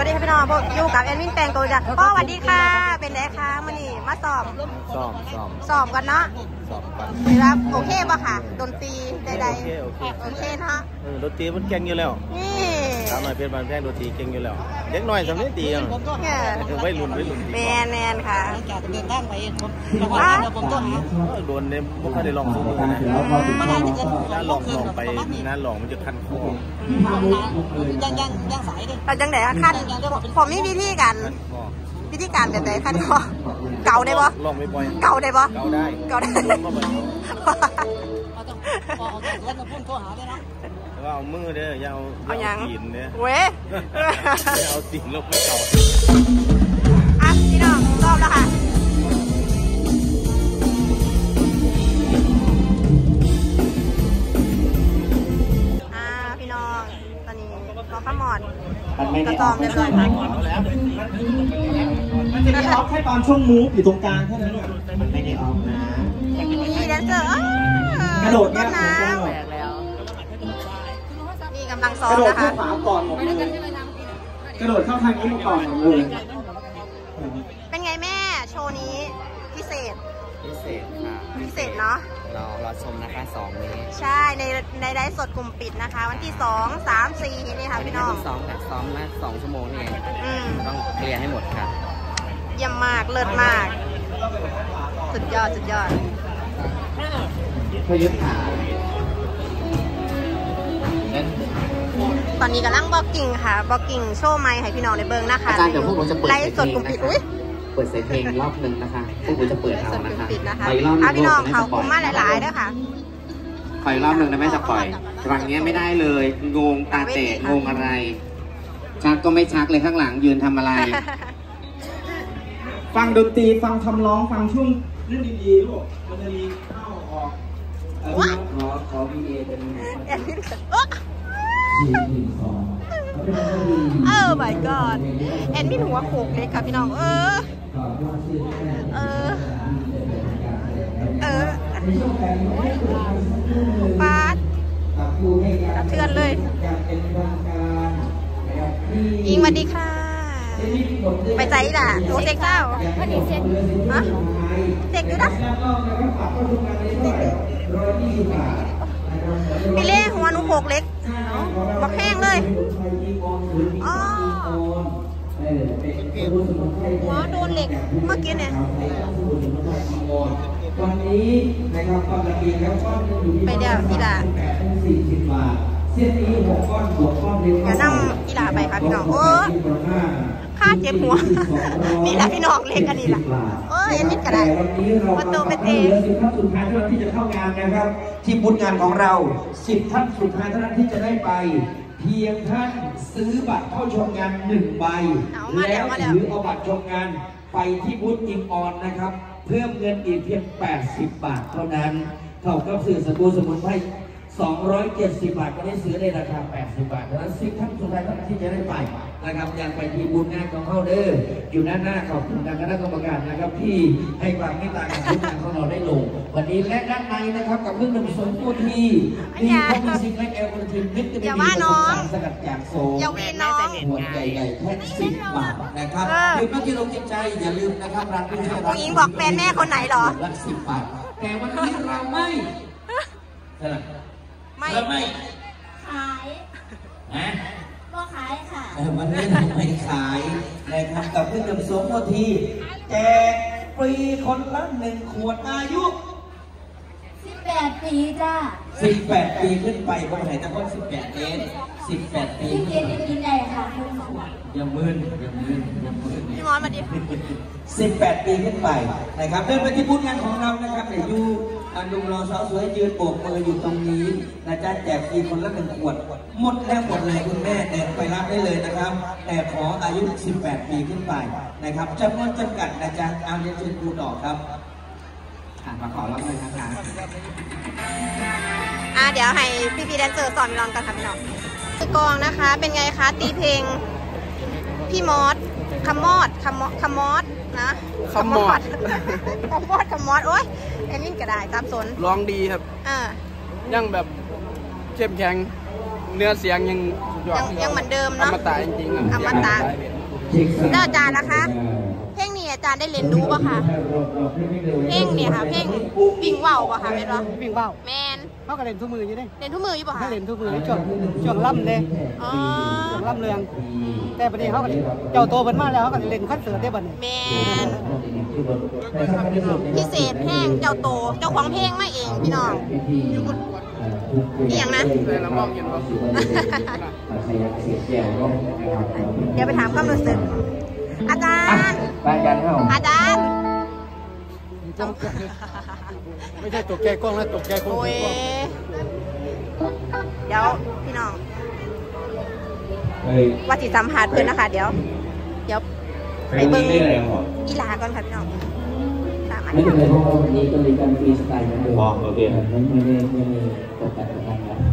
วัสดีค่ะพี่น้องพวกอยู่กับแอดมินแปงโกจ้ะพ่อสวัสดีค่ะเป็นไงคะมื่อนี้มาสอบกันเนาะครับโอเคป่ะค่ะดนตรีใดๆโอเคนะดนตรีมันเก่งอยู่แล้วนี่สาวหน่อยเป็นบางแพงดนตรีเก่งอยู่แล้วเด็กน้อยสำเนียงดีไม่รุนแมนค่ะเดินทางไปผมต้นโดนเนี่ยพวกเขาได้ลองสู้มือนะงานลองไปงานลองมันจะคันคอยังสายดิเราจังไหนคันผมนี่วิธีการแบบไหนคันคอเก่าได้ปะลองไม่บ่อยเก่าได้ปะเก่าได้แล้วจะพุ่งโทรหาได้นะว่าเอามือเด้อยาวตีนเนี่ยเว้ยเอาตีนลบไม่เก่าพี่น้องรอบแล้วค่ะพี่น้องตอนนี้รอข้ามหมอดกระตอมเรียบร้อยค่ะมันจะมีออฟแค่ตอนช่วงมูฟอยู่ตรงกลางแค่นั้นมันไม่ได้ออฟนะมีแดนเซอร์กระโดดเนี่ยนี่กำลังซ้อมนะคะกระโดดเข้าฝาก่อนหมดเลยกระโดดเข้าทางนี้มาก่อนหมดเลยเป็นไงแม่โชว์นี้พิเศษค่ะพิเศษเนาะรอชมนะคะ2นี้ใช่ในไลฟ์สดกลุ่มปิดนะคะวันที่2 3 4นี่ค่ะพี่น้องซ้อมนะ2 ชั่วโมงนี่เองต้องเคลียร์ให้หมดค่ะเยี่ยมมากเลิศมากสุดยอดตอนนี้กำลังบล็อกกิ้งค่ะบล็อกกิ้งโชว์ไมค์ให้พี่น้องในเบิ้งนะคะอาจารย์เดี๋ยวพวกเราจะเปิดไลฟ์สดกลุ่มปิดเปิดเสียงเพลงรอบนึงนะคะพวกเราจะเปิดเอานะคะไปรอบนึงพี่น้องเขาคุมมาหลายๆด้วยค่ะปล่อยรอบนึงนะแม่จะปล่อยรังนี้ไม่ได้เลยงงตาแตกงงอะไรชักก็ไม่ชักเลยข้างหลังยืนทำอะไรฟังดนตรีฟังคำร้องฟังช่วงเรื่องดีๆลูกมันจะมีเข้าออกขอ VA เป็น my god แอนมินหัวโขกเล็กค่ะพี่น้องปาดกระเทือนเลยอิงสวัสดีค่ะไปใจล่ะโอ้เซ็กเจ้าวันนี้เซ็กฮะเซ็กดูนะพี่เล่หัวหนูโขกเล็กบักแห้งเลยอ๋อหัวโดนเหล็กเมื่อกี้เนี่ยวันนี้นะครับปกติแล้วก้อนนึงอยู่ที่อีหล่า 40 บาทเส้นนี้6 ก้อนบวกก้อนเดียวอย่านั่งอีหล่าไปค่ะพี่น้องค่าเจ็บหัวนี่แหละพี่น้องเล็กกันนี่แหละอันนี้ก็ได้ประตูเป็นเอง 10 ท่านสุดท้ายเท่านั้นที่จะเข้างานนะครับที่บูธงานของเรา10 ท่านสุดท้ายเท่านั้นที่จะได้ไปเพียงท่านซื้อบัตรเข้าชมงาน1 ใบแล้วถือเอาบัตรชมงานไปที่บูธอิงออนนะครับเพิ่มเงินอีกเพียง80 บาทเท่านั้นเท่ากับซื้อสบู่สมุนไพร270 บาทก็ได้ซื้อในราคา80 บาทดังนั้น10 ท่านสุดท้ายที่จะได้ไปนะครับยังไปที่บูธงานของเขาเด้ออยู่ด้านหน้าขอบคุณทางคณะกรรมการนะครับที่ให้ความเมตตากับบูธงานของเราได้ลงวันนี้และด้านในนะครับกับเครื่องดื่มสมบูรณ์ที่มีคอมมิซิงและแอลกอริทึมวิตามินดีผสมสารสกัดจากโซหัวใหญ่ๆแค่10 บาทนะครับลืมไม่กินลงกินใจอย่าลืมนะครับร้านผู้ช่วยร้านอิงบอกแฟนแม่คนไหนหรอละ10 บาทแต่วันนี้เราไม่ขายก็ขายค่ะวันนี้ไม่ขายนะครับกับเครื่องดื่มโสมโอทีแจกฟรีคนละ1 ขวดอายุ 18 ปีจ้า 18 ปีขึ้นไปคนไหนจะคน18 เอง18 ปีที่เกียรติกินใหญ่ค่ะอย่ามึนพี่มอนมาดิ 18 ปีขึ้นไปนะครับเดินไปที่บูธงานของเรานะครับเดี๋ยวอยู่ดูรอสาวสวยยืนโบกมืออยู่ตรงนี้นะจ๊ะแจกฟรีคนละ1 ขวดหมดแล้วหมดเลยคุณแม่เดินไปรับได้เลยนะครับแต่ขออายุ18 ปีขึ้นไปนะครับจำนวนจำกัดนะจ๊ะเอาเรียนเชิญครูต่อครับมาขอรับเลยนะคะเดี๋ยวให้พี่แดนเซอร์สอนลองกันค่ะพี่น้องกองนะคะเป็นไงคะตีเพลงพี่มอสคำมอดนะคำมอดโอ๊ยแอนนี่ก็ได้ตามสนร้องดีครับยังแบบเข้มแข็งเนื้อเสียงยังเหมือนเดิมเนาะอมตะจริงๆอมตะแล้วอาจารย์นะคะเพลงนี้อาจารย์ได้เรียนรู้ป่ะคะเพลงเนี่ยค่ะเพลงวิ่งว่าวป่ะคะแม่นบ่วิ่งเบ้าแมนเขาก็เล่นทุกมืออยู่ดิเรียนทุกมืออยู่ป่ะเขาคะเล่นทุกมือในช่วงล่ำเลยอ๋อช่วงล่ำเรืองแต่ประเดี๋ยวเขาก็เจ้าโตเป็นมาแล้วเขาก็เล่นคอนเสิร์ตได้บัดนี้แมนพิเศษเพลงเจ้าโตเจ้าของเพลงมาเองพี่น้องนี่อย่างนะเดี๋ยวไปถามความรู้สึกอาจารย์อาจารย์ไม่ใช่ตกใจกล้องแล้วตกใจคนโอ้ยเดี๋ยวพี่น้องว่าจิสัมผัสเพื่อนนะคะเดี๋ยวไปเบิ้งอีลาก่อนค่ะพี่น้องไม่เป็นไรเพราะว่าวันนี้ก็เลยการฟรีสไตล์เหมือนเดิมโอเคไม่ได้ตกแต่งกันนะ